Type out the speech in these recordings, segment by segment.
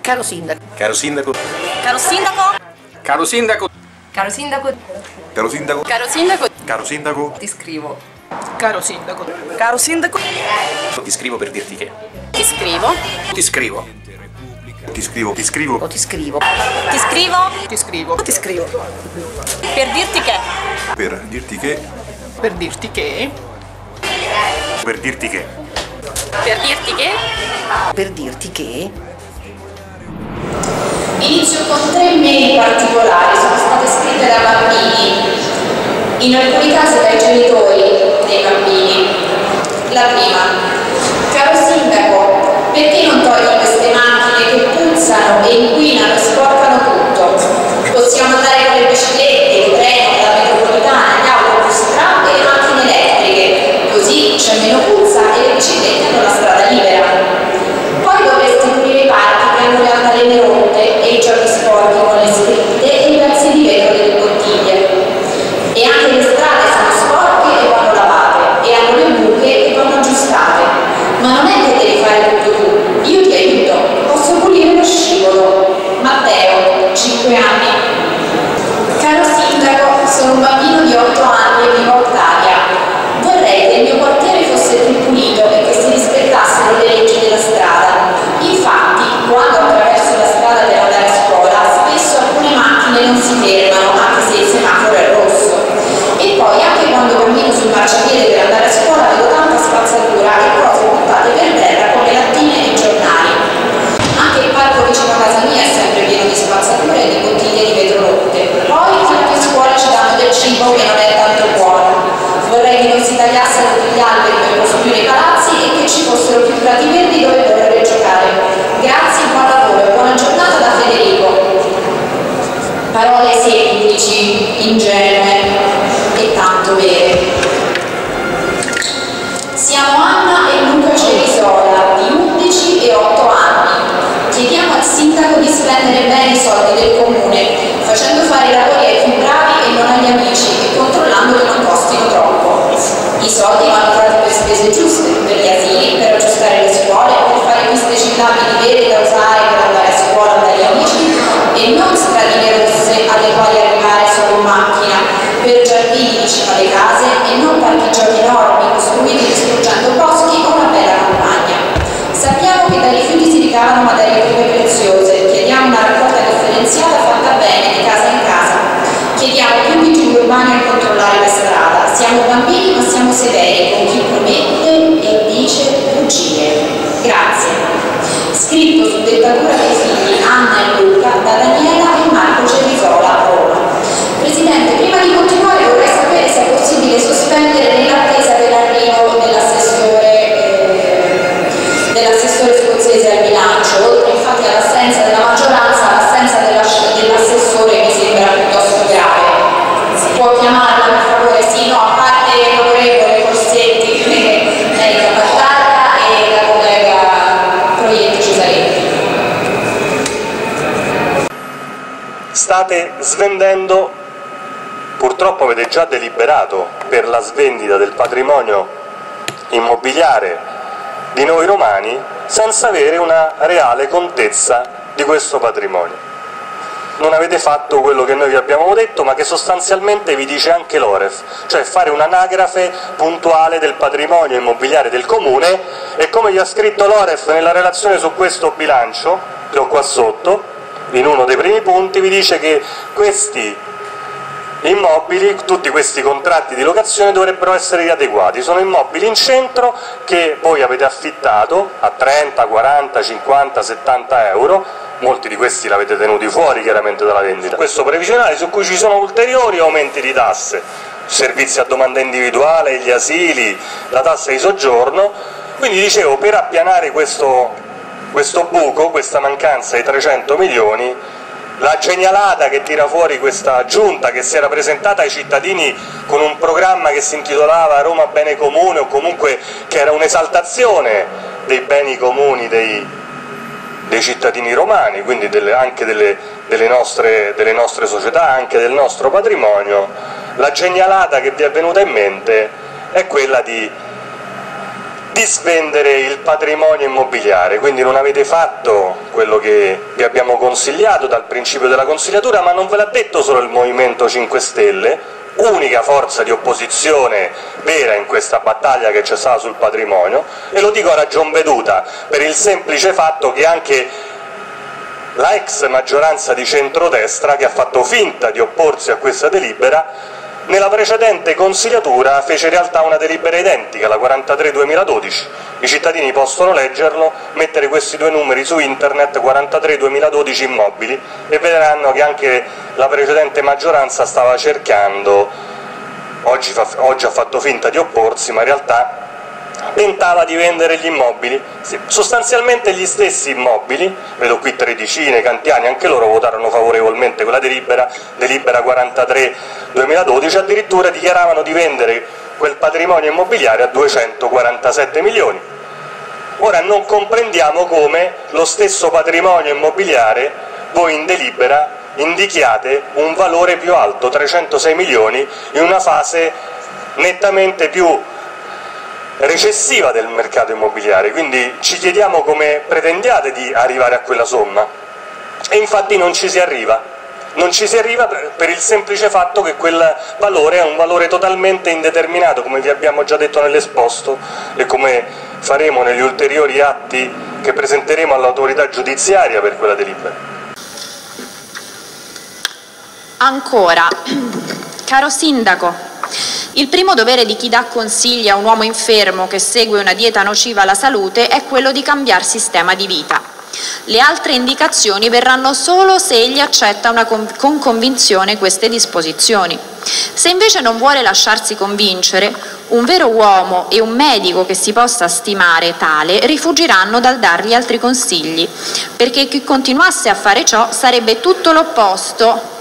Caro sindaco. Caro sindaco. Caro sindaco. Caro sindaco. Caro sindaco. Caro sindaco. Caro sindaco. Caro sindaco. Ti scrivo. Caro sindaco. Caro sindaco. Ti scrivo per dirti che. Ti scrivo. Ti scrivo. Ti scrivo. Ti scrivo. Ti scrivo. Ti scrivo. Ti scrivo. Ti scrivo. Per dirti che. Per dirti che. Per dirti che. Per dirti che. Per dirti che. Per dirti che. Inizio con 3 mail particolari, sono state scritte da bambini, in alcuni casi dai genitori dei bambini. La prima: caro sindaco, perché non togli queste macchine che puzzano e inquinano e sporcano tutto? Possiamo andare con le biciclette, il treno, la metropolitana, gli autobus, tram e le macchine elettriche, così c'è meno puzza e le biciclette hanno la strada libera. Poi dovresti pulire i parchi che hanno le altalene rotte e i giochi sporchi con le scritte e i pezzi di vetro delle bottiglie. E anche le strade sono sporche e vanno lavate, e hanno le buche e vanno aggiustate. Ma non è che devi fare tutto tu, io ti aiuto, posso pulire lo scivolo. Matteo, 5 anni. Caro sindaco, sono un bambino di 8 anni e vivo a Ottavia. Vorrei che il mio quartiere fosse più pulito e che si rispettassero le leggi della strada. Infatti, quando attraverso la strada per andare a scuola, spesso alcune macchine non si fermano, anche se il semaforo è rosso. E poi, anche quando cammino sul marciapiede per andare a scuola, vedo tanta spazzatura e cose buttate per terra come lattine e giornali. Anche il parco vicino a casa mia è sempre pieno di spazzature e di bottiglie di vetro rotte. Poi, anche a scuola ci danno del cibo che non è tanto buono. Vorrei che non si tagliassero più gli alberi per costruire i palazzi e che ci fossero più prati verdi dove poter giocare. Grazie, buon lavoro e buona giornata da Federico. Parole semplici, ingenue e tanto vere. Siamo Anna e Luca Cerisola, di 11 e 8 anni. Chiediamo al sindaco di spendere bene i soldi del comune, facendo fare i lavori ai più bravi e non agli amici e controllando che non costino troppo. I soldi vanno fatti per spese giuste, per gli asili, per aggiustare le scuole, per fare piste ciclabili vere da usare per andare a scuola dagli amici e non stradine rosse alle quali arrivare solo in macchina, per giardini vicino alle case e non parchi giochi enormi costruiti distruggendo boschi o una bella campagna. Sappiamo che dai rifiuti si ricavano materie prime preziose, chiediamo una raccolta differenziata fatta bene di casa in casa. Chiediamo più vigili urbani a controllare la strada. Siamo bambini ma siamo severi con chi promette e dice bugie. Grazie. Scritto su dettatura dei figli Anna e Luca da Daniela e Marco Cerisola, Roma. Presidente, prima di continuare vorrei sapere se è possibile sospendere nell'attesa dell'arrivo dell'assessore scozzese al bilancio. Oltre infatti all'assenza della maggioranza, l'assenza dell'assessore mi sembra piuttosto grave. Si può chiamarla per favore? Sì, no, a parte l'onorevole Corsetti, lei la battaglia e la collega Proietti Cesaretti. State svendendo, purtroppo avete già deliberato per la svendita del patrimonio immobiliare di noi romani senza avere una reale contezza di questo patrimonio. Non avete fatto quello che noi vi abbiamo detto, ma che sostanzialmente vi dice anche l'Oref, cioè fare un'anagrafe puntuale del patrimonio immobiliare del comune, e come gli ha scritto l'Oref nella relazione su questo bilancio, che ho qua sotto, in uno dei primi punti, vi dice che questi immobili, tutti questi contratti di locazione dovrebbero essere riadeguati. Sono immobili in centro che voi avete affittato a 30, 40, 50, 70 euro, molti di questi l'avete tenuti fuori chiaramente dalla vendita. Questo previsionale su cui ci sono ulteriori aumenti di tasse, servizi a domanda individuale, gli asili, la tassa di soggiorno. Quindi dicevo, per appianare questo buco, questa mancanza di 300 milioni, la genialata che tira fuori questa giunta, che si era presentata ai cittadini con un programma che si intitolava Roma Bene Comune, o comunque che era un'esaltazione dei beni comuni dei cittadini romani, quindi anche delle nostre società, anche del nostro patrimonio, la genialata che vi è venuta in mente è quella di svendere il patrimonio immobiliare. Quindi non avete fatto quello che vi abbiamo consigliato dal principio della consigliatura, ma non ve l'ha detto solo il Movimento 5 Stelle, unica forza di opposizione vera in questa battaglia che c'è stata sul patrimonio, e lo dico a ragion veduta per il semplice fatto che anche la ex maggioranza di centrodestra, che ha fatto finta di opporsi a questa delibera, nella precedente consigliatura fece in realtà una delibera identica, la 43-2012, i cittadini possono leggerlo, mettere questi due numeri su internet, 43-2012 immobili, e vedranno che anche la precedente maggioranza stava cercando, oggi ha fatto finta di opporsi, ma in realtà tentava di vendere gli immobili, sostanzialmente gli stessi immobili, vedo qui Tredicine, Cantiani, anche loro votarono favorevolmente quella delibera 43-2012, addirittura dichiaravano di vendere quel patrimonio immobiliare a 247 milioni. Ora non comprendiamo come lo stesso patrimonio immobiliare voi in delibera indichiate un valore più alto, 306 milioni, in una fase nettamente più recessiva del mercato immobiliare, quindi ci chiediamo come pretendiate di arrivare a quella somma, e infatti non ci si arriva per il semplice fatto che quel valore è un valore totalmente indeterminato, come vi abbiamo già detto nell'esposto e come faremo negli ulteriori atti che presenteremo all'autorità giudiziaria per quella delibera. Ancora, caro Sindaco, il primo dovere di chi dà consigli a un uomo infermo che segue una dieta nociva alla salute è quello di cambiare sistema di vita. Le altre indicazioni verranno solo se egli accetta con convinzione queste disposizioni. Se invece non vuole lasciarsi convincere, un vero uomo e un medico che si possa stimare tale rifuggiranno dal dargli altri consigli, perché chi continuasse a fare ciò sarebbe tutto l'opposto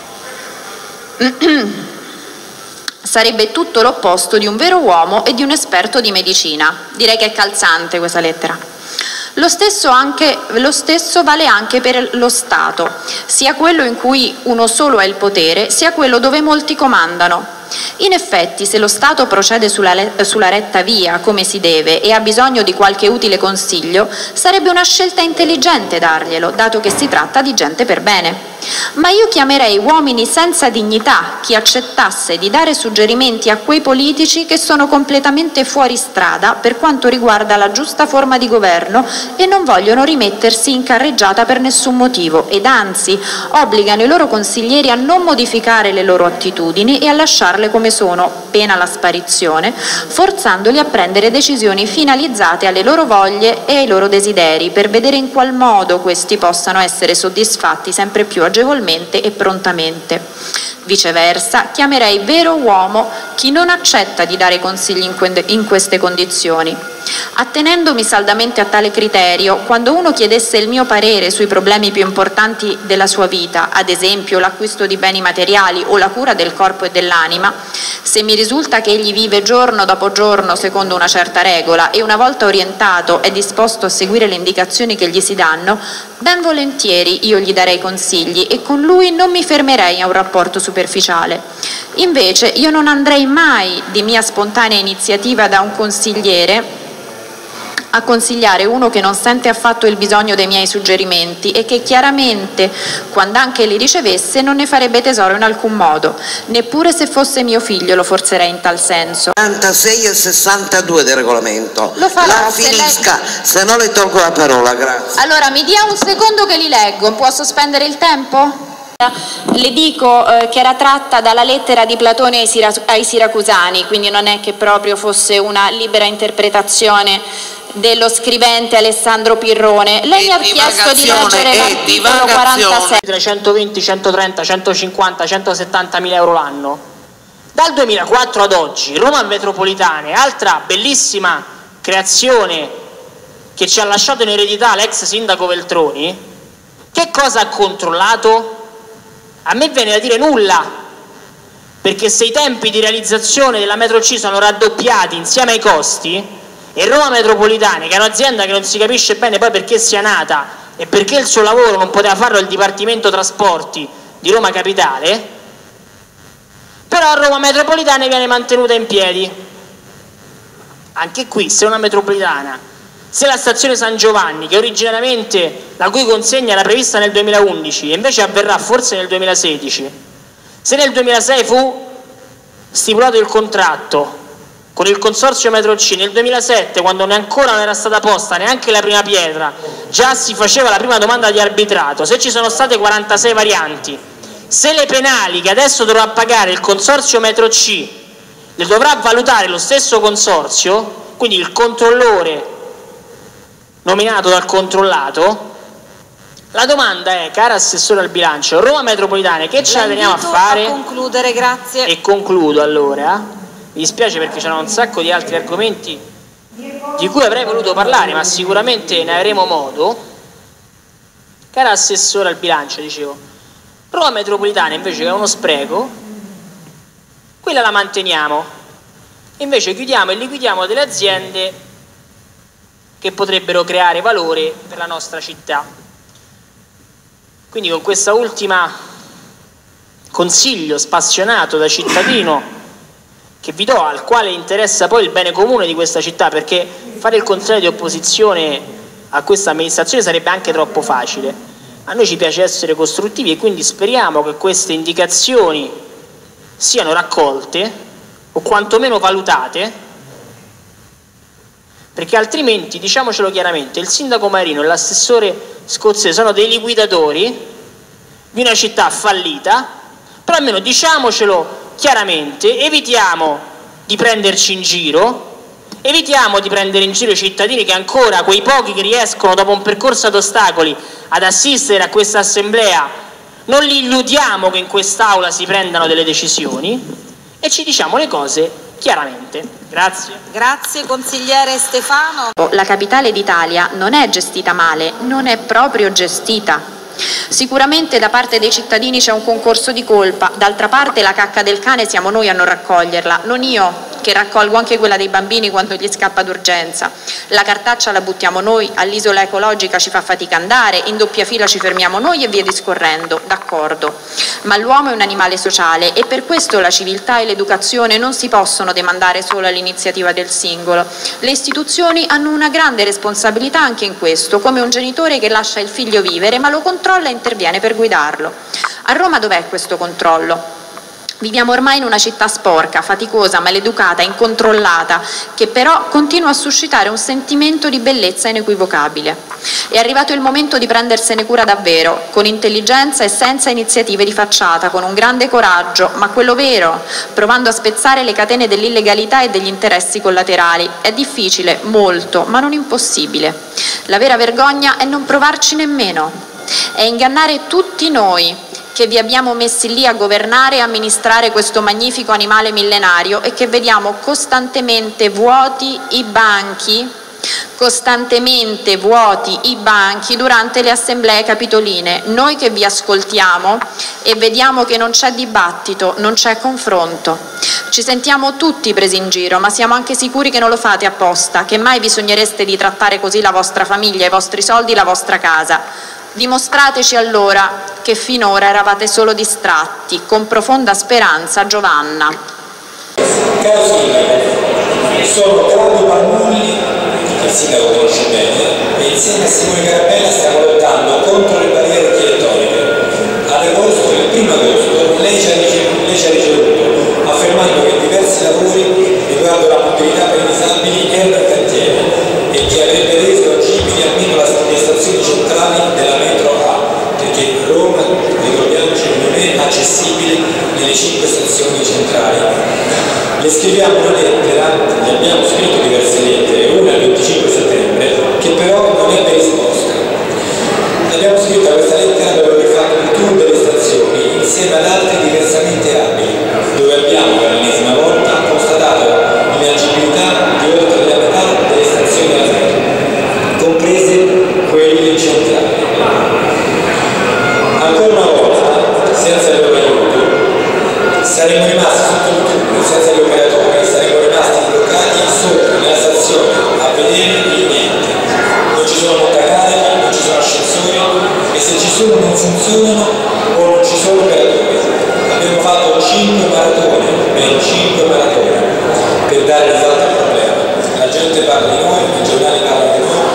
di un vero uomo e di un esperto di medicina. Direi che è calzante questa lettera. Lo stesso vale anche per lo Stato, sia quello in cui uno solo ha il potere, sia quello dove molti comandano. In effetti, se lo Stato procede sulla retta via, come si deve, e ha bisogno di qualche utile consiglio, sarebbe una scelta intelligente darglielo, dato che si tratta di gente per bene. Ma io chiamerei uomini senza dignità chi accettasse di dare suggerimenti a quei politici che sono completamente fuori strada per quanto riguarda la giusta forma di governo e non vogliono rimettersi in carreggiata per nessun motivo, ed anzi obbligano i loro consiglieri a non modificare le loro attitudini e a lasciarle come sono, pena la sparizione, forzandoli a prendere decisioni finalizzate alle loro voglie e ai loro desideri, per vedere in qual modo questi possano essere soddisfatti sempre più agevolmente e prontamente. Viceversa, chiamerei vero uomo chi non accetta di dare consigli in queste condizioni. Attenendomi saldamente a tale criterio, quando uno chiedesse il mio parere sui problemi più importanti della sua vita, ad esempio l'acquisto di beni materiali o la cura del corpo e dell'anima, se mi risulta che egli vive giorno dopo giorno secondo una certa regola e una volta orientato è disposto a seguire le indicazioni che gli si danno, ben volentieri io gli darei consigli e con lui non mi fermerei a un rapporto superficiale. Invece io non andrei mai di mia spontanea iniziativa da un consigliere a consigliare uno che non sente affatto il bisogno dei miei suggerimenti e che chiaramente, quando anche li ricevesse, non ne farebbe tesoro in alcun modo. Neppure se fosse mio figlio lo forzerei in tal senso. 46 e 62 del regolamento. Lo farò, la finisca, se no le tolgo la parola, grazie. Allora, mi dia un secondo che li leggo. Può sospendere il tempo? Le dico che era tratta dalla lettera di Platone ai Siracusani, quindi non è che proprio fosse una libera interpretazione dello scrivente Alessandro Pirrone. Lei mi ha chiesto di leggere l'articolo 46. 120, 130, 150, 170 mila euro l'anno. Dal 2004 ad oggi Roma Metropolitane, altra bellissima creazione che ci ha lasciato in eredità l'ex sindaco Veltroni, che cosa ha controllato? A me viene da dire nulla, perché se i tempi di realizzazione della metro C sono raddoppiati insieme ai costi, e Roma Metropolitane, che è un'azienda che non si capisce bene poi perché sia nata e perché il suo lavoro non poteva farlo il Dipartimento Trasporti di Roma Capitale, però Roma Metropolitane viene mantenuta in piedi. Anche qui, se una metropolitana Se la stazione San Giovanni, che originariamente la cui consegna era prevista nel 2011 e invece avverrà forse nel 2016, se nel 2006 fu stipulato il contratto con il consorzio Metro C, nel 2007, quando ancora non era stata posta neanche la prima pietra, già si faceva la prima domanda di arbitrato, se ci sono state 46 varianti, se le penali che adesso dovrà pagare il consorzio Metro C le dovrà valutare lo stesso consorzio, quindi il controllore nominato dal controllato, la domanda è, cara assessore al bilancio, Roma Metropolitane, che ce la teniamo a fare? A concludere, grazie. E concludo allora. Mi dispiace perché c'erano un sacco di altri argomenti di cui avrei voluto parlare, ma sicuramente ne avremo modo. Cara assessore al bilancio, dicevo, Roma Metropolitana invece che è uno spreco, quella la manteniamo, invece chiudiamo e liquidiamo delle aziende che potrebbero creare valore per la nostra città. Quindi con questa ultima consiglio spassionato da cittadino che vi do, al quale interessa poi il bene comune di questa città, perché fare il contrario di opposizione a questa amministrazione sarebbe anche troppo facile. A noi ci piace essere costruttivi e quindi speriamo che queste indicazioni siano raccolte o quantomeno valutate, perché altrimenti, diciamocelo chiaramente, il sindaco Marino e l'assessore Scozzese sono dei liquidatori di una città fallita, però almeno diciamocelo chiaramente, evitiamo di prenderci in giro, evitiamo di prendere in giro i cittadini, che ancora, quei pochi che riescono dopo un percorso ad ostacoli ad assistere a questa assemblea, non li illudiamo che in quest'aula si prendano delle decisioni e ci diciamo le cose chiaramente. Grazie. Grazie, consigliere Stefano. La capitale d'Italia non è gestita male, non è proprio gestita. Sicuramente da parte dei cittadini c'è un concorso di colpa, d'altra parte la cacca del cane siamo noi a non raccoglierla, non io che raccolgo anche quella dei bambini quando gli scappa d'urgenza. La cartaccia la buttiamo noi, all'isola ecologica ci fa fatica andare, in doppia fila ci fermiamo noi e via discorrendo, d'accordo. Ma l'uomo è un animale sociale e per questo la civiltà e l'educazione non si possono demandare solo all'iniziativa del singolo. Le istituzioni hanno una grande responsabilità anche in questo, come un genitore che lascia il figlio vivere ma lo controlla e interviene per guidarlo. A Roma dov'è questo controllo? Viviamo ormai in una città sporca, faticosa, maleducata, incontrollata, che però continua a suscitare un sentimento di bellezza inequivocabile. È arrivato il momento di prendersene cura davvero, con intelligenza e senza iniziative di facciata, con un grande coraggio, ma quello vero, provando a spezzare le catene dell'illegalità e degli interessi collaterali. È difficile, molto, ma non impossibile. La vera vergogna è non provarci nemmeno, è ingannare tutti noi, che vi abbiamo messi lì a governare e amministrare questo magnifico animale millenario e che vediamo costantemente vuoti i banchi durante le assemblee capitoline, noi che vi ascoltiamo e vediamo che non c'è dibattito, non c'è confronto. Ci sentiamo tutti presi in giro, ma siamo anche sicuri che non lo fate apposta, che mai bisognereste di trattare così la vostra famiglia, i vostri soldi, la vostra casa. Dimostrateci allora che finora eravate solo distratti. Con profonda speranza, Giovanna. Caro sindaco, sono Claudio Pannulli, che il sindaco conosce bene, e insieme a Simone Carabella stiamo lottando contro le barriere architettoniche. Ad agosto, il 1° agosto, lei ci ha ricevuto, affermando che diversi lavori riguardo la mobilità per i disabili erano in cantiere e che avrebbe reso agibili almeno le stazioni centrali della metro A, perché Roma, ricordiamoci, non è accessibile nelle 5 stazioni centrali. Le scriviamo una lettera, gli abbiamo scritto diverse lettere, una il 25 settembre, che però non ebbe risposta. Abbiamo scritto questa lettera dove abbiamo fatto il tour delle stazioni insieme ad altri diversamente abili, dove abbiamo per l'ennesima volta constatato l'inagibilità di oltre la metà delle stazioni della metro, comprese quelle centrali. Ancora una volta, senza il loro aiuto, saremmo rimasti sotto il tunnel, senza gli operatori, saremmo rimasti bloccati sotto nella stazione a vedere il niente. Non ci sono montacarichi, non ci sono ascensori e se ci sono non funzionano o non ci sono operatori. Abbiamo fatto 5 maratone, ben 5 maratone per dare risalto al problema. La gente parla di noi, i giornali parlano di noi,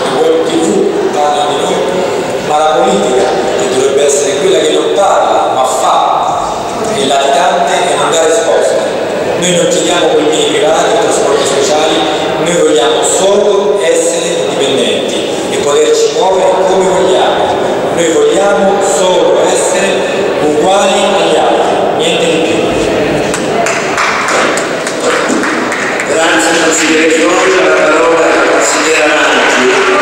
ma la politica, che dovrebbe essere quella che non parla ma fa, è latitante e non dà risposte. Noi non chiediamo pollini privati o trasporti speciali, noi vogliamo solo essere indipendenti e poterci muovere come vogliamo. Noi vogliamo solo essere uguali agli altri, niente di più. Grazie consigliere Giorgio, la parola alla consigliera Raggi.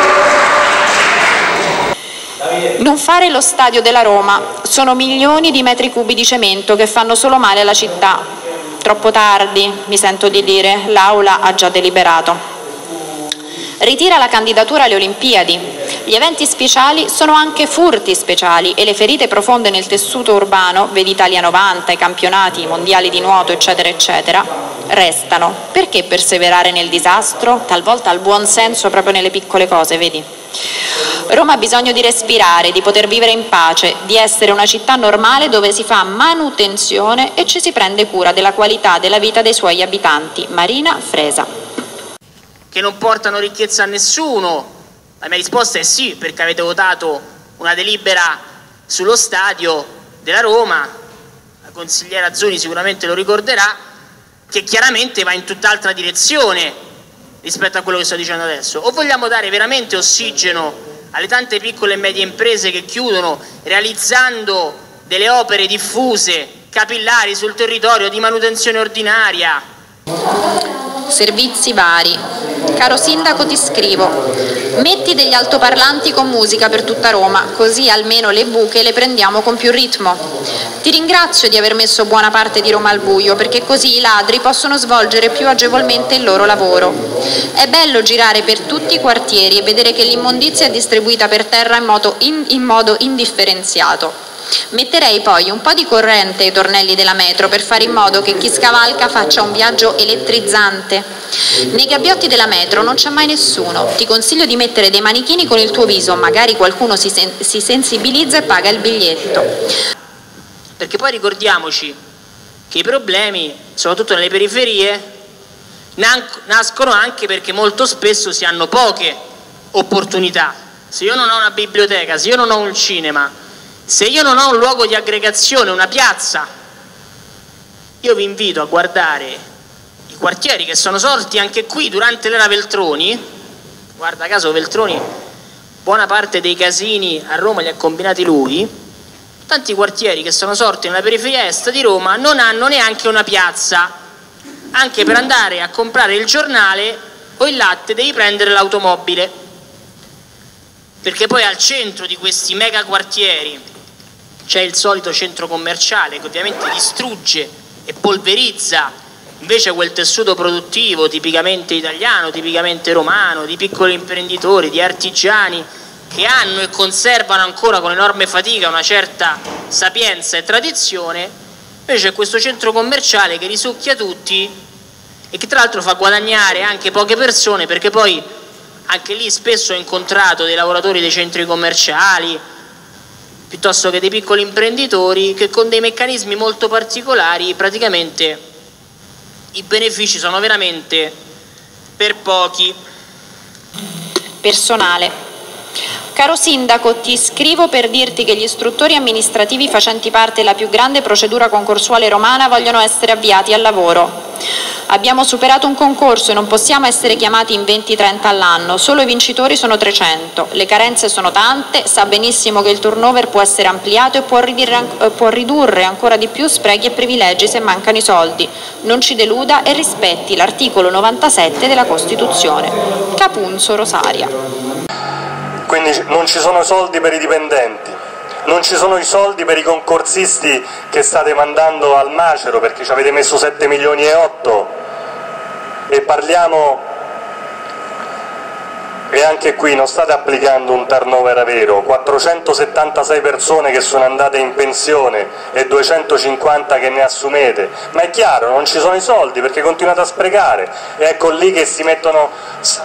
Non fare lo stadio della Roma, sono milioni di metri cubi di cemento che fanno solo male alla città. Troppo tardi, mi sento di dire, l'Aula ha già deliberato. Ritira la candidatura alle Olimpiadi. Gli eventi speciali sono anche furti speciali e le ferite profonde nel tessuto urbano, vedi Italia 90, i campionati, i mondiali di nuoto, eccetera, eccetera, restano. Perché perseverare nel disastro? Talvolta al buon senso proprio nelle piccole cose, vedi? Roma ha bisogno di respirare, di poter vivere in pace, di essere una città normale dove si fa manutenzione e ci si prende cura della qualità della vita dei suoi abitanti. Marina Fresa. Che non portano ricchezza a nessuno. La mia risposta è sì, perché avete votato una delibera sullo stadio della Roma, la consigliera Azzoni sicuramente lo ricorderà, che chiaramente va in tutt'altra direzione rispetto a quello che sto dicendo adesso. O vogliamo dare veramente ossigeno alle tante piccole e medie imprese che chiudono, realizzando delle opere diffuse, capillari sul territorio di manutenzione ordinaria. Servizi vari. Caro sindaco, ti scrivo: metti degli altoparlanti con musica per tutta Roma, così almeno le buche le prendiamo con più ritmo. Ti ringrazio di aver messo buona parte di Roma al buio, perché così i ladri possono svolgere più agevolmente il loro lavoro. È bello girare per tutti i quartieri e vedere che l'immondizia è distribuita per terra in modo indifferenziato. Metterei poi un po' di corrente ai tornelli della metro per fare in modo che chi scavalca faccia un viaggio elettrizzante. Nei gabbiotti della metro non c'è mai nessuno. Ti consiglio di mettere dei manichini con il tuo viso, magari qualcuno si sensibilizza e paga il biglietto. Perché poi ricordiamoci che i problemi, soprattutto nelle periferie, nascono anche perché molto spesso si hanno poche opportunità. Se io non ho una biblioteca, se io non ho un cinema, se io non ho un luogo di aggregazione, una piazza, io vi invito a guardare i quartieri che sono sorti anche qui durante l'era Veltroni. Guarda caso Veltroni, buona parte dei casini a Roma li ha combinati lui. Tanti quartieri che sono sorti nella periferia est di Roma non hanno neanche una piazza. Anche per andare a comprare il giornale o il latte devi prendere l'automobile. Perché poi al centro di questi mega quartieri c'è il solito centro commerciale che ovviamente distrugge e polverizza invece quel tessuto produttivo tipicamente italiano, tipicamente romano, di piccoli imprenditori, di artigiani che hanno e conservano ancora con enorme fatica una certa sapienza e tradizione. Invece c'è questo centro commerciale che risucchia tutti e che tra l'altro fa guadagnare anche poche persone, perché poi anche lì spesso ho incontrato dei lavoratori dei centri commerciali piuttosto che dei piccoli imprenditori che con dei meccanismi molto particolari praticamente i benefici sono veramente per pochi. Personale. Caro sindaco, ti scrivo per dirti che gli istruttori amministrativi facenti parte della più grande procedura concorsuale romana vogliono essere avviati al lavoro. Abbiamo superato un concorso e non possiamo essere chiamati in 20-30 all'anno, solo i vincitori sono 300. Le carenze sono tante, sa benissimo che il turnover può essere ampliato e può ridurre ancora di più sprechi e privilegi se mancano i soldi. Non ci deluda e rispetti l'articolo 97 della Costituzione. Capunzo, Rosaria. Quindi non ci sono soldi per i dipendenti, non ci sono i soldi per i concorsisti che state mandando al macero perché ci avete messo 7 milioni e 8 e parliamo, e anche qui non state applicando un turnover vero, 476 persone che sono andate in pensione e 250 che ne assumete, ma è chiaro, non ci sono i soldi perché continuate a sprecare, e ecco lì che si mettono,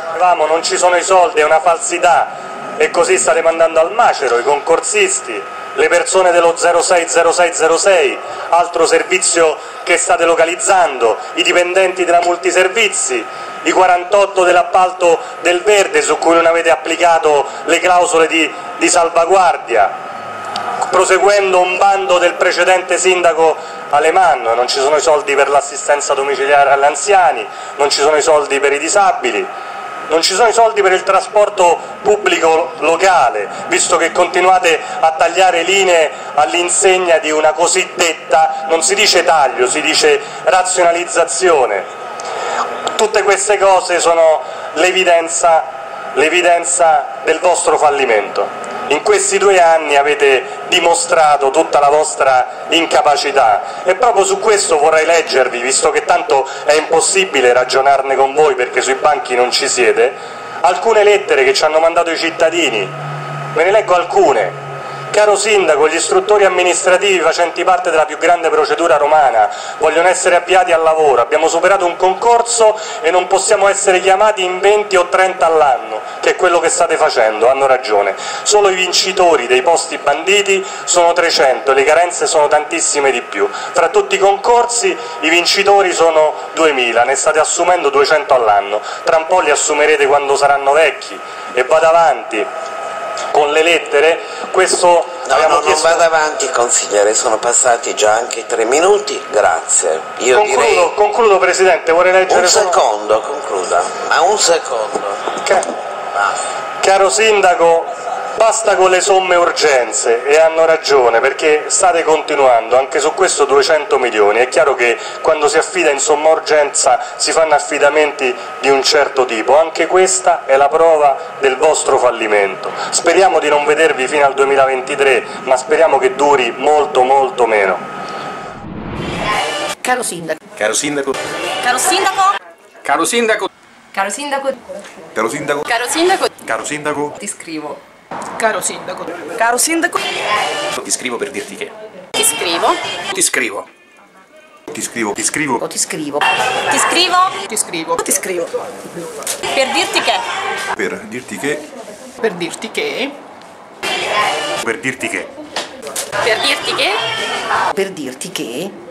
non ci sono i soldi, è una falsità. E così state mandando al macero i concorsisti, le persone dello 060606, altro servizio che state localizzando, i dipendenti della multiservizi, i 48 dell'appalto del verde su cui non avete applicato le clausole di salvaguardia, proseguendo un bando del precedente sindaco Alemanno. Non ci sono i soldi per l'assistenza domiciliare agli anziani, non ci sono i soldi per i disabili, non ci sono i soldi per il trasporto pubblico locale, visto che continuate a tagliare linee all'insegna di una cosiddetta, non si dice taglio, si dice razionalizzazione. Tutte queste cose sono l'evidenza del vostro fallimento. In questi 2 anni avete dimostrato tutta la vostra incapacità e proprio su questo vorrei leggervi, visto che tanto è impossibile ragionarne con voi perché sui banchi non ci siete, alcune lettere che ci hanno mandato i cittadini. Ve ne leggo alcune. Caro Sindaco, gli istruttori amministrativi facenti parte della più grande procedura romana vogliono essere avviati al lavoro, abbiamo superato un concorso e non possiamo essere chiamati in 20 o 30 all'anno, che è quello che state facendo, hanno ragione. Solo i vincitori dei posti banditi sono 300 e le carenze sono tantissime di più. Fra tutti i concorsi i vincitori sono 2000, ne state assumendo 200 all'anno, tra un po' li assumerete quando saranno vecchi. E vado avanti con le lettere, questo non vado avanti consigliere, sono passati già anche 3 minuti, grazie. Io concludo Presidente, vorrei leggere un secondo, concluda, ma un secondo. Caro Sindaco, basta con le somme urgenze, e hanno ragione perché state continuando, anche su questo 200 milioni, è chiaro che quando si affida in somma urgenza si fanno affidamenti di un certo tipo, anche questa è la prova del vostro fallimento. Speriamo di non vedervi fino al 2023, ma speriamo che duri molto molto meno. Caro Sindaco. Caro Sindaco. Caro Sindaco. Caro Sindaco. Caro Sindaco. Caro Sindaco. Caro Sindaco. Caro Sindaco. Ti scrivo. Caro Sindaco. Caro Sindaco. Ti scrivo per dirti che. Ti scrivo. Ti scrivo. Ti scrivo. Ti scrivo. Ti scrivo. Ti scrivo. Ti scrivo. Ti scrivo. Per dirti che. Per dirti che. Per dirti che. Per dirti che. Per dirti che. Per dirti che.